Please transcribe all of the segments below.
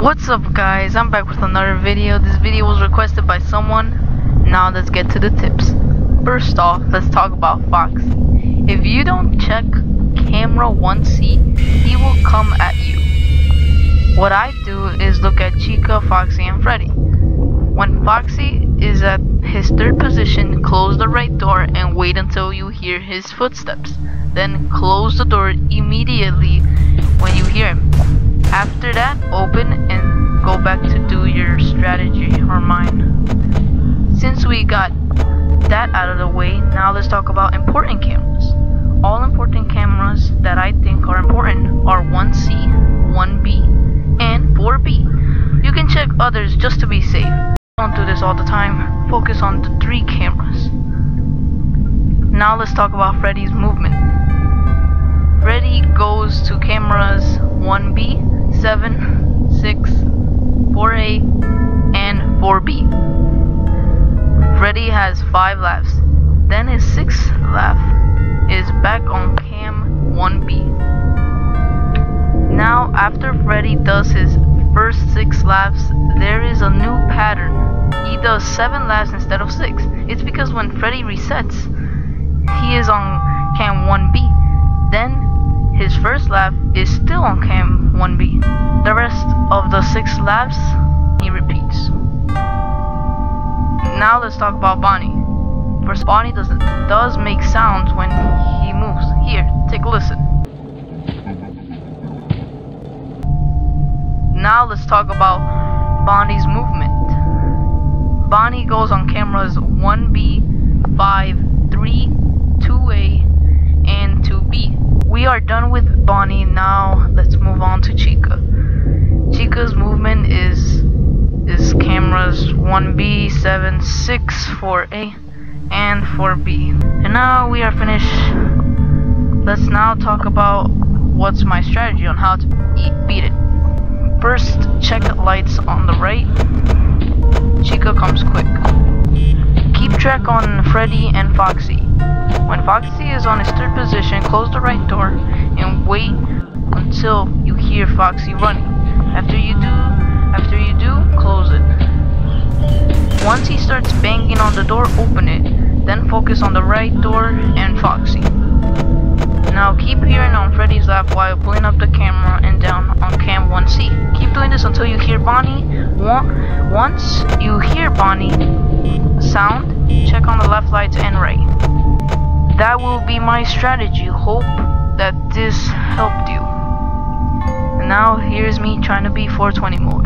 What's up guys, I'm back with another video. This video was requested by someone. Now let's get to the tips. First off, let's talk about Fox. If you don't check camera 1C, he will come at you. What I do is look at Chica, Foxy, and Freddy. When Foxy is at his third position, close the right door and wait until you hear his footsteps. Then close the door immediately when you hear him. After that, open and go back to do your strategy or mine. Since we got that out of the way, now let's talk about important cameras. All important cameras that I think are important are 1C, 1B, and 4B. You can check others just to be safe. Don't do this all the time. Focus on the 3 cameras. Now let's talk about Freddy's movement. Freddy goes to cameras 1B, 7, 6, 4A, and 4B. Freddy has 5 laughs. Then his 6th laugh is back on cam 1B. Now after Freddy does his first 6 laughs, there is a new pattern. He does 7 laughs instead of 6. It's because when Freddy resets, he is on cam 1B. Then his first laugh is still on cam 1B. The rest of the 6 laughs he repeats. Now let's talk about Bonnie. First, Bonnie does make sounds when he moves. Here, take a listen. Now let's talk about Bonnie's movement. Bonnie goes on cameras 1B, 5, 3, 2A, and 2B. We are done with Bonnie. Now let's move on to Chica. Chica's movement is cameras 1B, 7, 6, 4A, and 4B. And now we are finished. Let's now talk about what's my strategy on how to beat it. First, check the lights on the right. Chica comes quick. Keep track on Freddy and Foxy. When Foxy is on his third position, close the right door and wait until you hear Foxy running. After you do, close it. Once he starts banging on the door, open it. Then focus on the right door and Foxy. Now keep hearing on Freddy's laugh while pulling up the camera and down on cam 1C. Keep doing this until you hear Bonnie. Once you hear Bonnie sound, check on the left lights and right. That will be my strategy. Hope that this helped you. And now here's me trying to be 420 mode.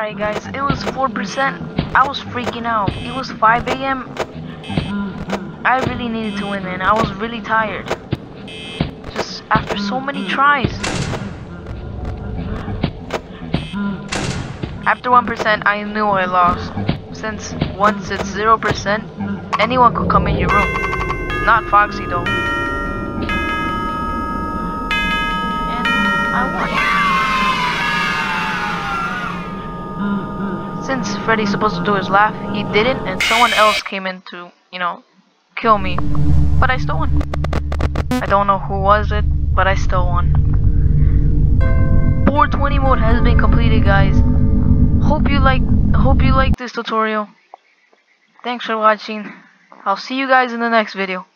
Alright guys, it was 4%. I was freaking out. It was 5 AM. I really needed to win, man. I was really tired. Just after so many tries. After 1%, I knew I lost. Since once it's 0%, anyone could come in your room. Not Foxy though. And I won. Since Freddy's supposed to do his laugh, he didn't, and someone else came in to, you know, kill me. But I still won. I don't know who was it, but I still won. 420 mode has been completed, guys. Hope you like this tutorial. Thanks for watching. I'll see you guys in the next video.